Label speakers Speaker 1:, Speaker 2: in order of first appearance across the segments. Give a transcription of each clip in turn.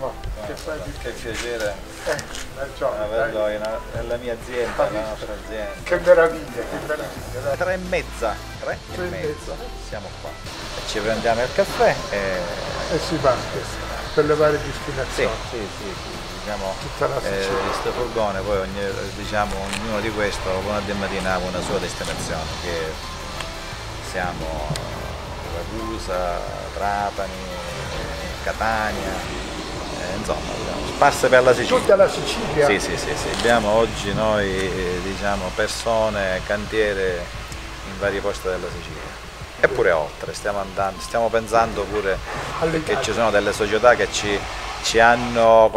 Speaker 1: Che piacere
Speaker 2: averlo
Speaker 1: nella mia azienda, nella nostra azienda.
Speaker 2: Che meraviglia, che meraviglia.
Speaker 1: 3:30, siamo qua. E ci prendiamo il caffè
Speaker 2: e si parte per le varie destinazioni.
Speaker 1: Sì. Diciamo,
Speaker 2: tutta la Sicilia.
Speaker 1: Questo furgone, poi ognuno di questo lunedì mattina ha una sua destinazione, che siamo Ragusa, Trapani, Catania. Insomma, sparse per la Sicilia.
Speaker 2: Tutta la Sicilia?
Speaker 1: Sì. Abbiamo oggi noi persone, cantiere in vari posti della Sicilia. Eppure oltre, stiamo pensando pure che ci sono delle società che ci hanno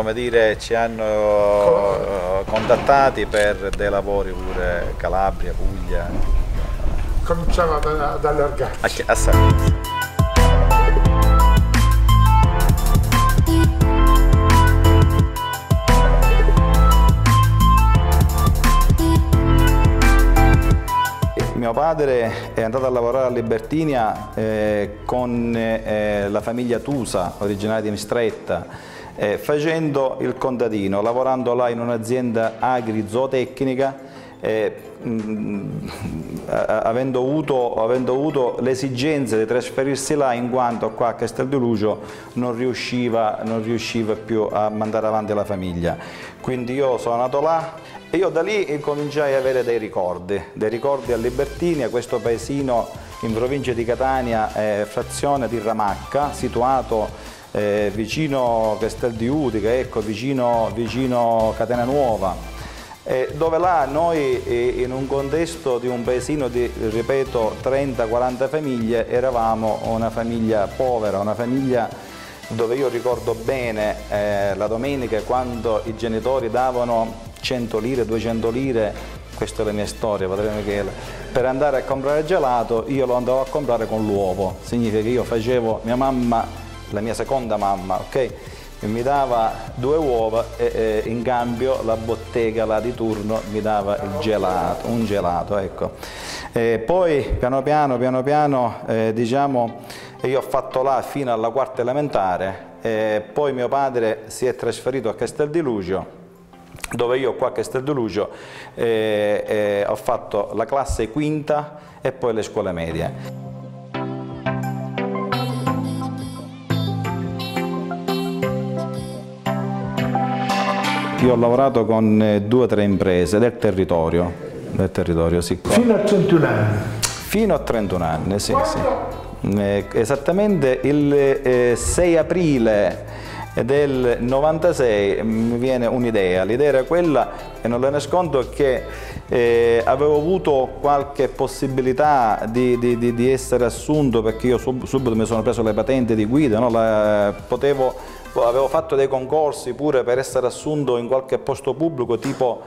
Speaker 1: contattati per dei lavori pure Calabria, Puglia.
Speaker 2: Cominciamo ad allargarci.
Speaker 1: Assai. Mio padre è andato a lavorare a Libertinia con la famiglia Tusa, originaria di Mistretta, facendo il contadino, lavorando là in un'azienda agri-zootecnica, avendo avuto l'esigenza di trasferirsi là, in quanto qua a Castel di Lucio non riusciva più a mandare avanti la famiglia. Quindi io sono nato là. E io da lì cominciai a avere dei ricordi a Libertinia, questo paesino in provincia di Catania, frazione di Ramacca, situato vicino Castel di Utica, ecco, vicino Catena Nuova, dove là noi in un contesto di un paesino di, ripeto, 30-40 famiglie, eravamo una famiglia povera, una famiglia dove io ricordo bene la domenica quando i genitori davano 100 lire, 200 lire, questa è la mia storia, per andare a comprare gelato io lo andavo a comprare con l'uovo, significa che io facevo, mia mamma, la mia seconda mamma, ok? Mi dava 2 uova e in cambio la bottega là di turno mi dava il gelato, un gelato, ecco. Poi piano piano diciamo, io ho fatto là fino alla 4ª elementare, poi mio padre si è trasferito a Castel di Lucio, dove io qua a Castel di Lucio ho fatto la classe quinta e poi le scuole medie. Io ho lavorato con 2 o 3 imprese del territorio, sì.
Speaker 2: Fino a 31 anni?
Speaker 1: Fino a 31 anni, sì. Esattamente il 6 aprile del 96 mi viene un'idea, l'idea era quella, e non la nascondo, che avevo avuto qualche possibilità di essere assunto, perché io subito mi sono preso le patenti di guida, no? Avevo fatto dei concorsi pure per essere assunto in qualche posto pubblico tipo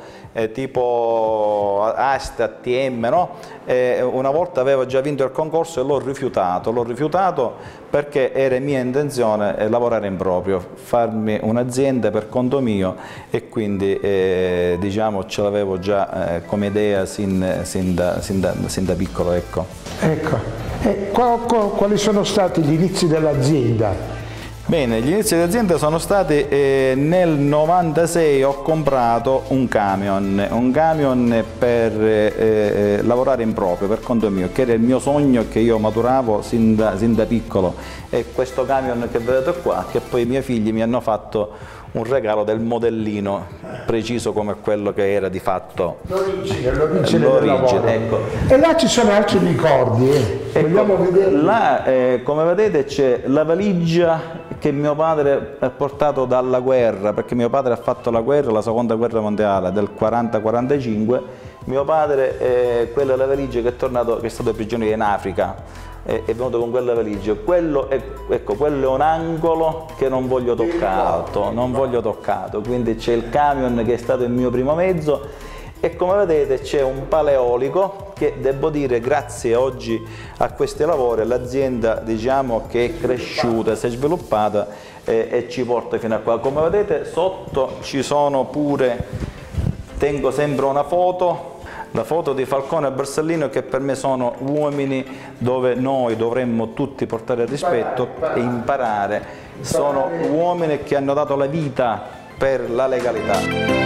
Speaker 1: AST, ATM, no? Una volta avevo già vinto il concorso e l'ho rifiutato perché era mia intenzione lavorare in proprio, farmi un'azienda per conto mio, e quindi diciamo ce l'avevo già come idea sin da piccolo, ecco.
Speaker 2: Ecco, e quali sono stati gli inizi dell'azienda?
Speaker 1: Bene, gli inizi dell'azienda sono stati nel 96 ho comprato un camion per lavorare in proprio, per conto mio, che era il mio sogno che io maturavo sin da piccolo, e questo camion che vedete qua, che poi i miei figli mi hanno fatto un regalo del modellino preciso come quello che era di fatto
Speaker 2: l'origine del lavoro.
Speaker 1: Ecco.
Speaker 2: E là ci sono altri ricordi, vogliamo vedere?
Speaker 1: Là, come vedete, c'è la valigia che mio padre ha portato dalla guerra, perché mio padre ha fatto la guerra, la seconda guerra mondiale del 40-45, mio padre, quella è la valigia che è stato prigioniero in Africa, è venuto con quella valigia. Quello è un angolo che non voglio toccato, quindi c'è il camion che è stato il mio primo mezzo, e come vedete c'è un paleolico che, devo dire, grazie oggi a questi lavori l'azienda, diciamo, che è cresciuta, si è sviluppata e ci porta fino a qua. Come vedete sotto ci sono pure, tengo sempre una foto, la foto di Falcone e Borsellino, che per me sono uomini dove noi dovremmo tutti portare rispetto e imparare sono uomini che hanno dato la vita per la legalità.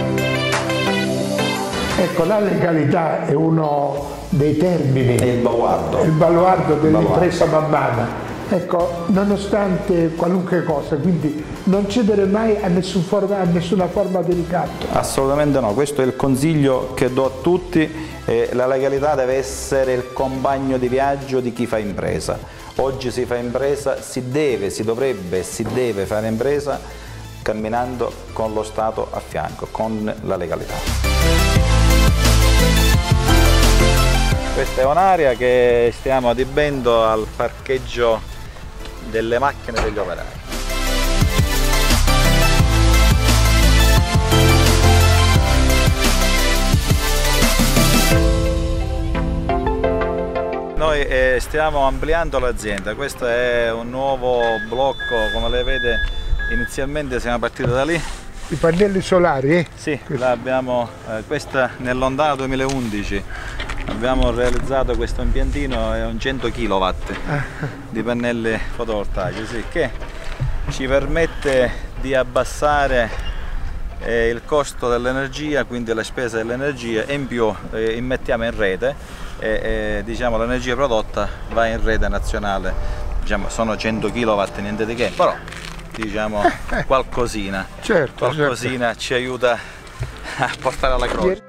Speaker 2: Ecco, la legalità è uno dei termini,
Speaker 1: È il
Speaker 2: baluardo dell'impresa mammana. Ecco, nonostante qualunque cosa, quindi non cedere mai a nessuna forma di ricatto.
Speaker 1: Assolutamente no, questo è il consiglio che do a tutti. La legalità deve essere il compagno di viaggio di chi fa impresa. Oggi si fa impresa, si deve fare impresa camminando con lo Stato a fianco, con la legalità. Questa è un'area che stiamo adibendo al parcheggio delle macchine degli operai. Noi stiamo ampliando l'azienda, questo è un nuovo blocco, come lei vede inizialmente siamo partiti da lì.
Speaker 2: I pannelli solari?
Speaker 1: Sì, questa nel lontano 2011 abbiamo realizzato questo impiantino, è un 100 kW di pannelli fotovoltaici, sì, che ci permette di abbassare il costo dell'energia, quindi le spese dell'energia, e in più immettiamo in rete e diciamo, l'energia prodotta va in rete nazionale. Diciamo, sono 100 kW, niente di che, però diciamo qualcosina,
Speaker 2: certo.
Speaker 1: Ci aiuta a portare alla croce.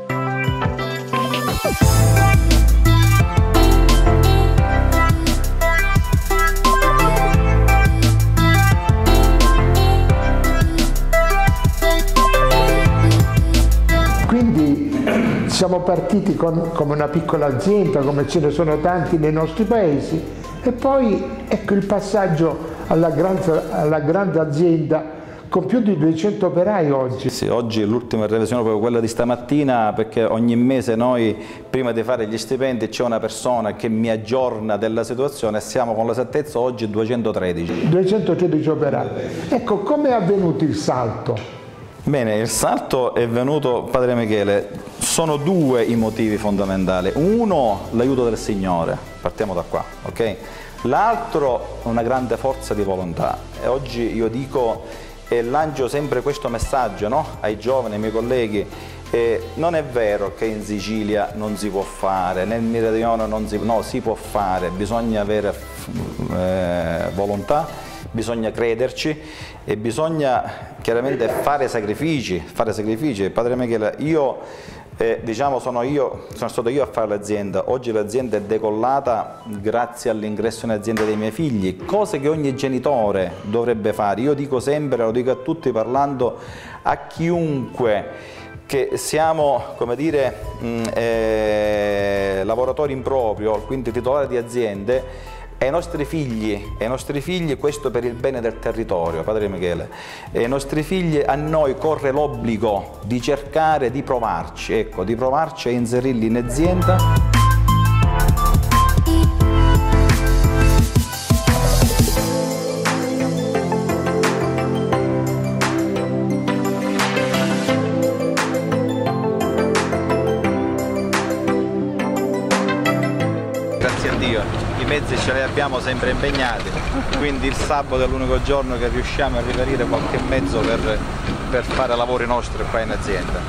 Speaker 2: Quindi siamo partiti come una piccola azienda, come ce ne sono tanti nei nostri paesi, e poi ecco il passaggio alla grande azienda con più di 200 operai oggi.
Speaker 1: Sì, oggi l'ultima revisione è proprio quella di stamattina, perché ogni mese noi prima di fare gli stipendi c'è una persona che mi aggiorna della situazione e siamo con l'esattezza oggi 213.
Speaker 2: 213 operai. Ecco, come è avvenuto il salto?
Speaker 1: Bene, il salto è venuto, Padre Michele, sono due i motivi fondamentali. Uno, l'aiuto del Signore, partiamo da qua, ok? L'altro, una grande forza di volontà. E oggi io dico e lancio sempre questo messaggio, no? Ai giovani, ai miei colleghi. Non è vero che in Sicilia non si può fare, nel Meridione no, si può fare, bisogna avere volontà, bisogna crederci e bisogna chiaramente fare sacrifici. Padre Michele, diciamo sono stato io a fare l'azienda, oggi l'azienda è decollata grazie all'ingresso in azienda dei miei figli, cose che ogni genitore dovrebbe fare. Io dico sempre, lo dico a tutti parlando a chiunque, che siamo, come dire, lavoratori in proprio, quindi titolari di aziende, e ai nostri figli, questo per il bene del territorio, Padre Michele, e ai nostri figli, a noi corre l'obbligo di cercare di provarci, ecco, di provarci a inserirli in azienda. Grazie a Dio. I mezzi ce li abbiamo sempre impegnati, quindi il sabato è l'unico giorno che riusciamo a riferire qualche mezzo per fare lavori nostri qua in azienda.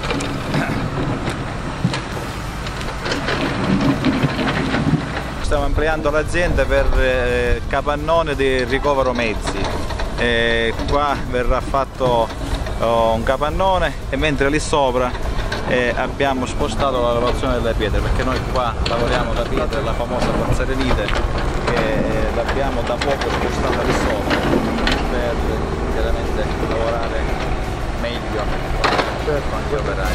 Speaker 1: Stiamo ampliando l'azienda per capannone di ricovero mezzi. Qua verrà fatto un capannone e mentre lì sopra abbiamo spostato la lavorazione delle pietre, perché noi qua lavoriamo la pietra, la famosa Pozzarenite, che l'abbiamo da poco spostata lì sopra per chiaramente lavorare meglio con gli operai.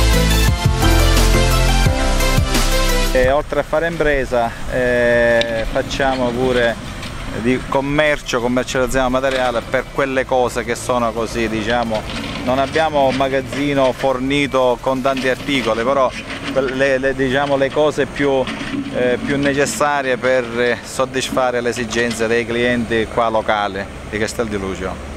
Speaker 1: Oltre a fare impresa facciamo pure di commercializziamo materiale per quelle cose che sono così, diciamo, non abbiamo un magazzino fornito con tanti articoli, però diciamo, le cose più necessarie per soddisfare le esigenze dei clienti qua locali di Castel di Lucio.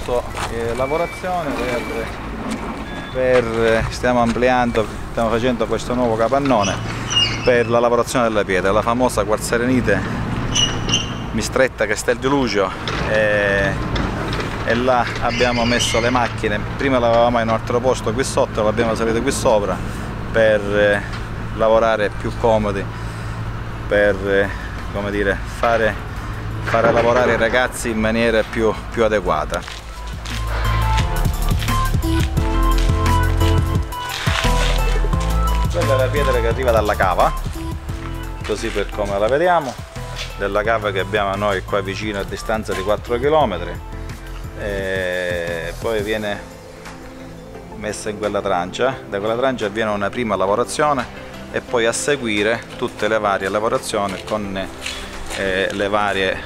Speaker 1: posto lavorazione stiamo ampliando, stiamo facendo questo nuovo capannone per la lavorazione della pietra, la famosa quarzarenite Mistretta Castel di Lucio, e là abbiamo messo le macchine. Prima lavoravamo in un altro posto qui sotto, l'abbiamo salito qui sopra per lavorare più comodi, per come dire, fare lavorare i ragazzi in maniera più adeguata. Quella è la pietra che arriva dalla cava, così per come la vediamo, della cava che abbiamo noi qua vicino a distanza di 4 km, e poi viene messa in quella trancia. Da quella trancia avviene una prima lavorazione e poi a seguire tutte le varie lavorazioni con le varie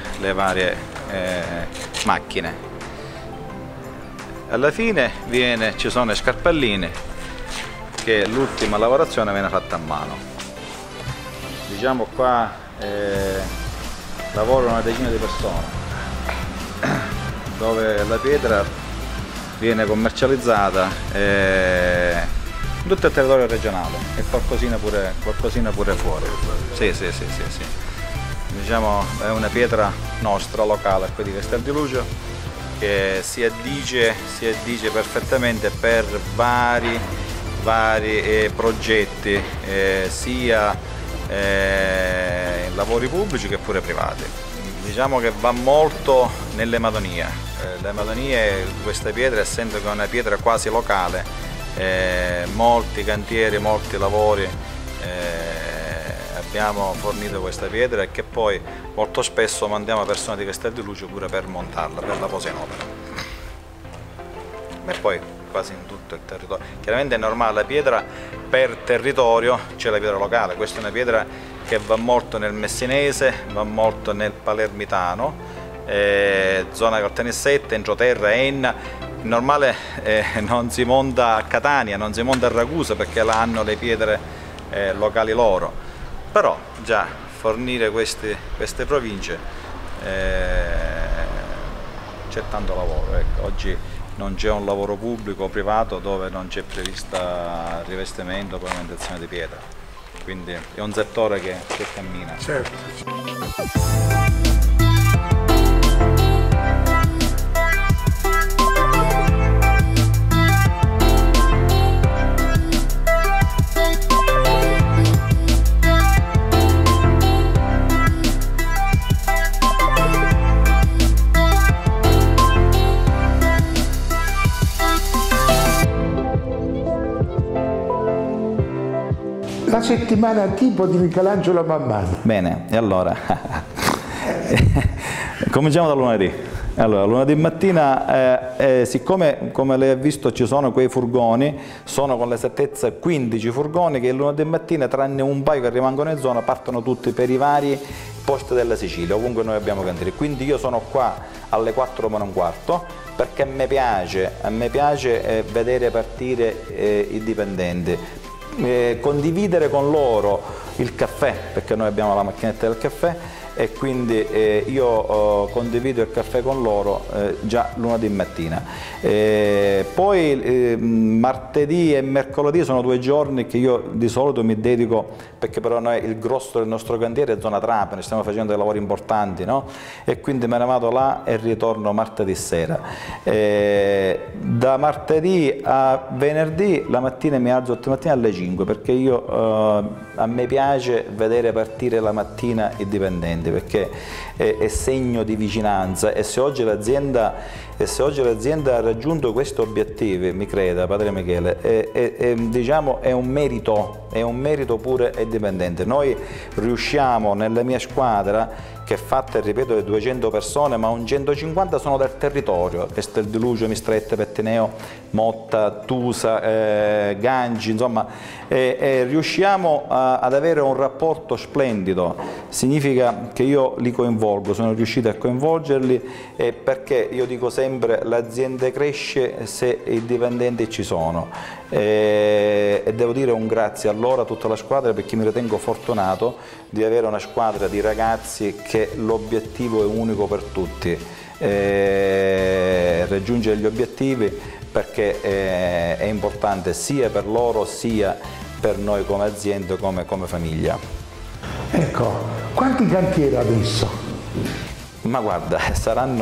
Speaker 1: macchine. Alla fine ci sono i scarpellini, che l'ultima lavorazione viene fatta a mano. Diciamo qua lavorano una decina di persone, dove la pietra viene commercializzata in tutto il territorio regionale e qualcosina pure fuori. Sì. Diciamo è una pietra nostra, locale, qui di Castel di Lucio, che si addice perfettamente per vari progetti, sia in lavori pubblici che pure privati. Diciamo che va molto nelle madonie. Le madonie di questa pietra, essendo che è una pietra quasi locale, molti cantieri, molti lavori abbiamo fornito questa pietra, e che poi molto spesso mandiamo persone di Castel di Lucio pure per montarla, per la posa in opera. E poi quasi in tutto il territorio. Chiaramente è normale, la pietra per territorio c'è la pietra locale. Questa è una pietra che va molto nel messinese, va molto nel palermitano, zona Caltanissetta, entroterra, Enna. Normale non si monta a Catania, non si monta a Ragusa, perché là hanno le pietre locali loro. Però già fornire queste province c'è tanto lavoro, ecco. Oggi non c'è un lavoro pubblico o privato dove non c'è prevista rivestimento o pavimentazione di pietra, quindi è un settore che cammina.
Speaker 2: Certo. La settimana tipo di Michelangelo Mammani.
Speaker 1: Bene, e allora cominciamo da lunedì. Allora, lunedì mattina, siccome come lei ha visto ci sono quei furgoni, sono con l'esattezza 15 furgoni che il lunedì mattina, tranne un paio che rimangono in zona, partono tutti per i vari posti della Sicilia, ovunque noi abbiamo cantieri. Quindi io sono qua alle 4 meno un quarto, perché a me piace vedere partire i dipendenti. Condividere con loro il caffè, perché noi abbiamo la macchinetta del caffè, e quindi io condivido il caffè con loro già lunedì mattina. Poi martedì e mercoledì sono 2 giorni che io di solito mi dedico, perché però noi il grosso del nostro cantiere è zona Trapani, stiamo facendo dei lavori importanti, no? E quindi me ne vado là e ritorno martedì sera. Da martedì a venerdì la mattina mi alzo mattina alle 5, perché a me piace vedere partire la mattina i dipendenti, perché è segno di vicinanza, e se oggi l'azienda ha raggiunto questi obiettivi, mi creda padre Michele, diciamo è un merito pure ai dipendenti. Noi riusciamo nella mia squadra, che è fatta, ripeto, di 200 persone, ma un 150 sono del territorio, Castel di Lucio, Mistretta, Pettineo, Motta, Tusa, Gangi, insomma, riusciamo ad avere un rapporto splendido. Significa che io li coinvolgo, sono riuscito a coinvolgerli, perché io dico sempre l'azienda cresce se i dipendenti ci sono, e devo dire un grazie a loro, a tutta la squadra, perché mi ritengo fortunato di avere una squadra di ragazzi che l'obiettivo è unico per tutti. raggiungere gli obiettivi, perché è importante sia per loro sia per noi come azienda, come famiglia.
Speaker 2: Ecco, quanti cantieri adesso?
Speaker 1: Ma guarda, saranno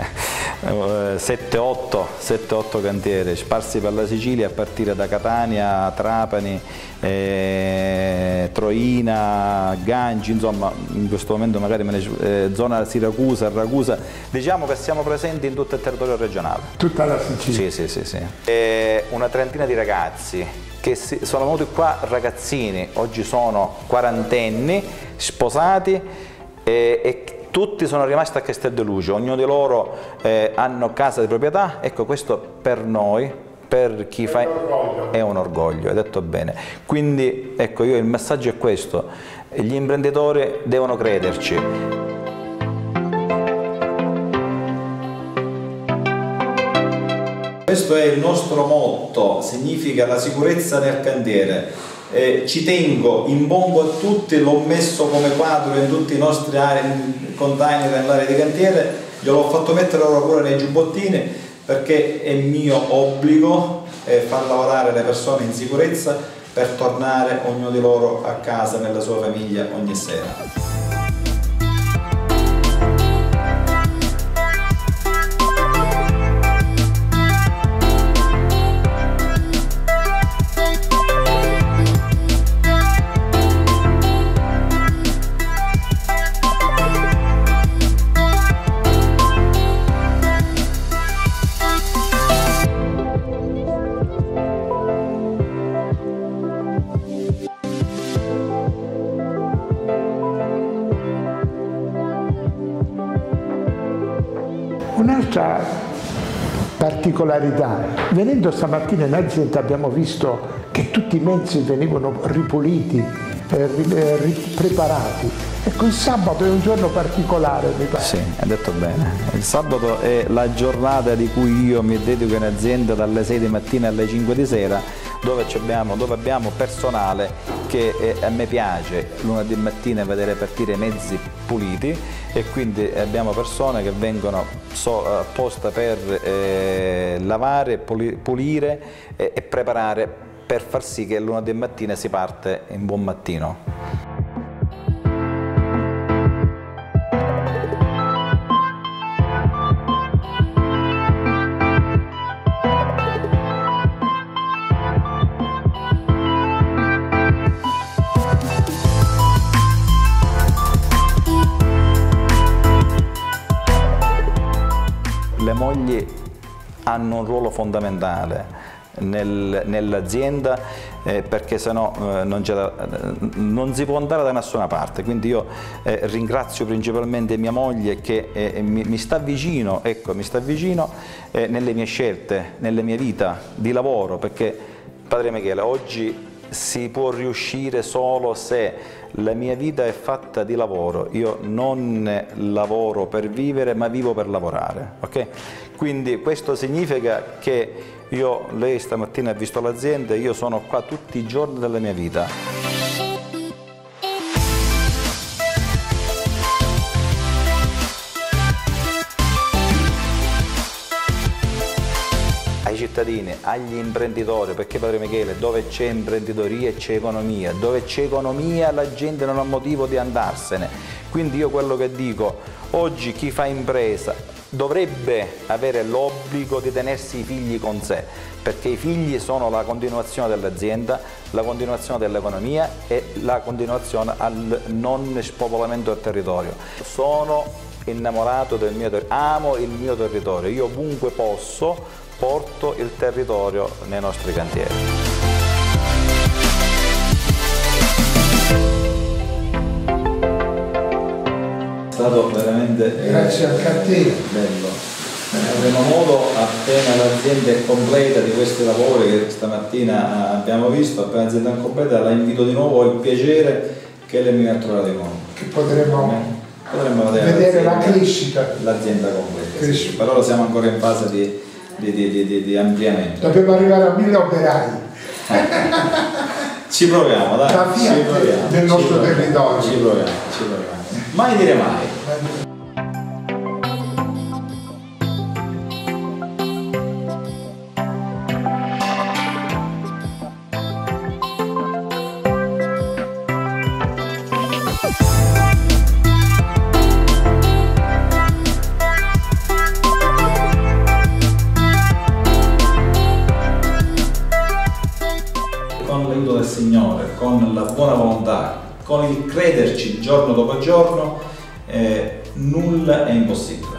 Speaker 1: 7-8 cantieri sparsi per la Sicilia, a partire da Catania, Trapani, Troina, Gangi, insomma in questo momento magari zona Siracusa, Ragusa, diciamo che siamo presenti in tutto il territorio regionale.
Speaker 2: Tutta la Sicilia?
Speaker 1: Sì. Una trentina di ragazzi che sono venuti qua, ragazzini, oggi sono quarantenni, sposati e tutti sono rimasti a Casteldelucio, ognuno di loro hanno casa di proprietà. Ecco, questo per noi, per chi fa, è un orgoglio, hai detto bene. Quindi ecco, il messaggio è questo: gli imprenditori devono crederci. Questo è il nostro motto, significa la sicurezza nel cantiere. Ci tengo, impongo a tutti, l'ho messo come quadro in tutti i nostri container nell'area di cantiere, gliel'ho fatto mettere ora pure nei giubbottini, perché è mio obbligo far lavorare le persone in sicurezza per tornare ognuno di loro a casa, nella sua famiglia, ogni sera.
Speaker 2: Un'altra particolarità, venendo stamattina in azienda abbiamo visto che tutti i mezzi venivano ripuliti, preparati. Ecco, il sabato è un giorno particolare, mi pare.
Speaker 1: Sì, hai detto bene. Il sabato è la giornata di cui io mi dedico in azienda dalle 6 di mattina alle 5 di sera, dove abbiamo personale che a me piace lunedì mattina vedere partire mezzi puliti, e quindi abbiamo persone che vengono apposta per lavare, pulire e preparare, per far sì che lunedì mattina si parte in buon mattino. Le mogli hanno un ruolo fondamentale nell'azienda, perché sennò non si può andare da nessuna parte. Quindi io ringrazio principalmente mia moglie che mi sta vicino, ecco, mi sta vicino nelle mie scelte, nella mia vita di lavoro, perché Padre Michele, oggi si può riuscire solo se la mia vita è fatta di lavoro. Io non lavoro per vivere, ma vivo per lavorare, ok? Quindi questo significa che lei stamattina ha visto l'azienda, io sono qua tutti i giorni della mia vita. Ai cittadini, agli imprenditori, perché Padre Michele, dove c'è imprenditoria c'è economia, dove c'è economia la gente non ha motivo di andarsene. Quindi io quello che dico, oggi chi fa impresa dovrebbe avere l'obbligo di tenersi i figli con sé, perché i figli sono la continuazione dell'azienda, la continuazione dell'economia e la continuazione al non spopolamento del territorio. Sono innamorato del mio territorio, amo il mio territorio, io ovunque posso porto il territorio nei nostri cantieri. È stato veramente
Speaker 2: grazie al cantiere
Speaker 1: bello. Avremo modo, appena l'azienda è completa di questi lavori che stamattina abbiamo visto, appena l'azienda è completa la invito di nuovo, ho il piacere che lei mi ha trovato di nuovo.
Speaker 2: Che potremo vedere la crescita.
Speaker 1: L'azienda completa. Sì. Per ora siamo ancora in fase di ampliamento.
Speaker 2: Dobbiamo arrivare a 1000 operai.
Speaker 1: Ci proviamo, dai.
Speaker 2: La Fiat del nostro territorio.
Speaker 1: Ci proviamo. Mai dire mai. con la buona volontà, con il crederci giorno dopo giorno, nulla è impossibile.